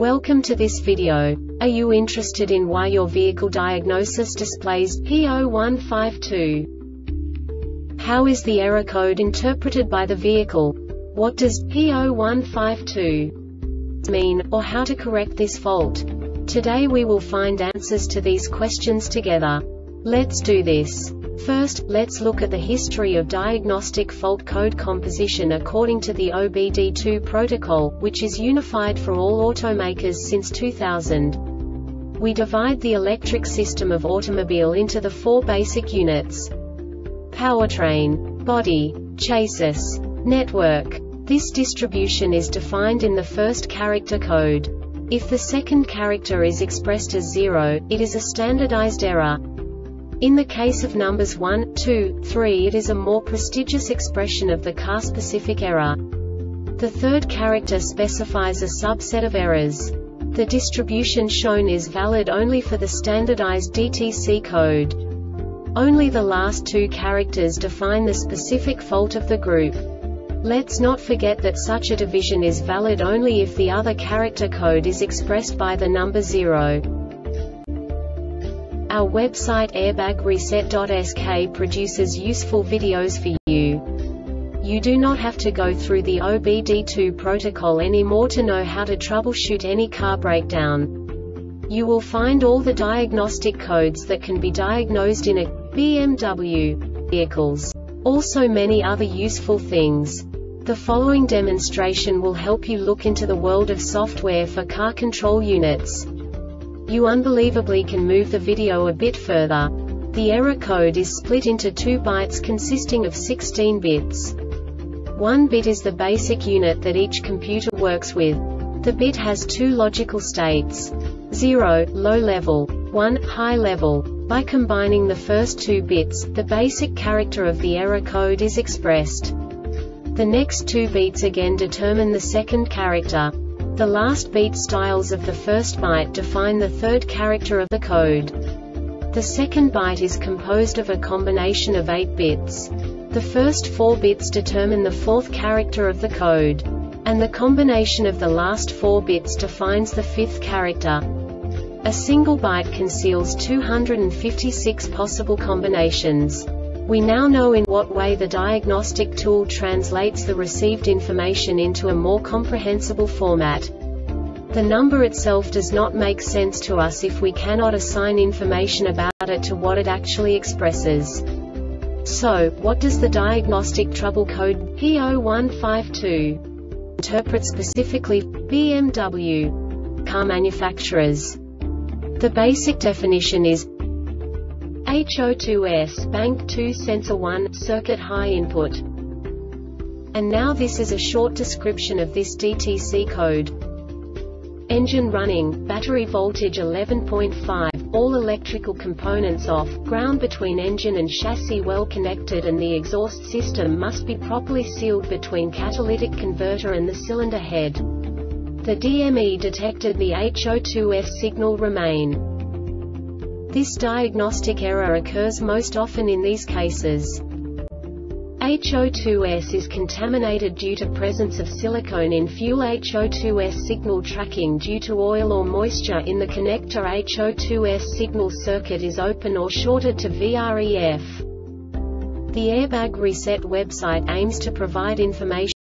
Welcome to this video. Are you interested in why your vehicle diagnosis displays P0152? How is the error code interpreted by the vehicle? What does P0152 mean, or how to correct this fault? Today we will find answers to these questions together. Let's do this. First, let's look at the history of diagnostic fault code composition according to the OBD2 protocol, which is unified for all automakers since 2000. We divide the electric system of automobile into the four basic units: powertrain, body, chassis, network. This distribution is defined in the first character code. If the second character is expressed as 0, it is a standardized error. In the case of numbers 1, 2, 3, it is a more prestigious expression of the car-specific error. The third character specifies a subset of errors. The distribution shown is valid only for the standardized DTC code. Only the last two characters define the specific fault of the group. Let's not forget that such a division is valid only if the other character code is expressed by the number 0. Our website airbagreset.sk produces useful videos for you. You do not have to go through the OBD2 protocol anymore to know how to troubleshoot any car breakdown. You will find all the diagnostic codes that can be diagnosed in a BMW vehicles. Also many other useful things. The following demonstration will help you look into the world of software for car control units. You unbelievably can move the video a bit further. The error code is split into 2 bytes consisting of 16 bits. 1 bit is the basic unit that each computer works with. The bit has 2 logical states: 0, low level, 1, high level. By combining the first 2 bits, the basic character of the error code is expressed. The next 2 beats again determine the second character. The last beat styles of the first byte define the third character of the code. The second byte is composed of a combination of 8 bits. The first 4 bits determine the fourth character of the code. And the combination of the last 4 bits defines the fifth character. A single byte conceals 256 possible combinations. We now know in what way the diagnostic tool translates the received information into a more comprehensible format. The number itself does not make sense to us if we cannot assign information about it to what it actually expresses. So, what does the diagnostic trouble code P0152 interpret specifically for BMW car manufacturers? The basic definition is HO2S bank 2 sensor 1 circuit high input. And now this is a short description of this DTC code. Engine running, battery voltage 11.5, all electrical components off, ground between engine and chassis well connected, and the exhaust system must be properly sealed between catalytic converter and the cylinder head. The DME detected the HO2S signal remain. This diagnostic error occurs most often in these cases. HO2S is contaminated due to presence of silicone in fuel. HO2S signal tracking due to oil or moisture in the connector. HO2S signal circuit is open or shorted to VREF. The Airbag Reset website aims to provide information